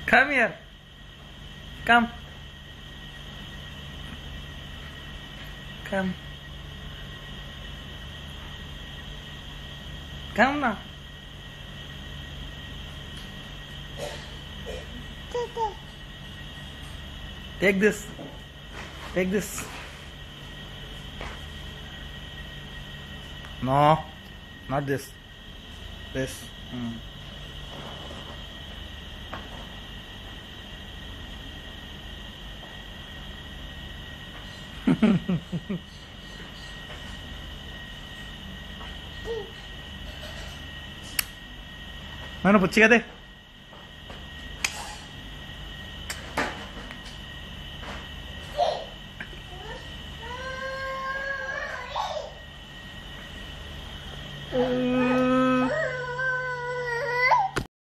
Come here. Come. Come. Come now. Take this. Take this. No, not this. This. Mana puchiga de.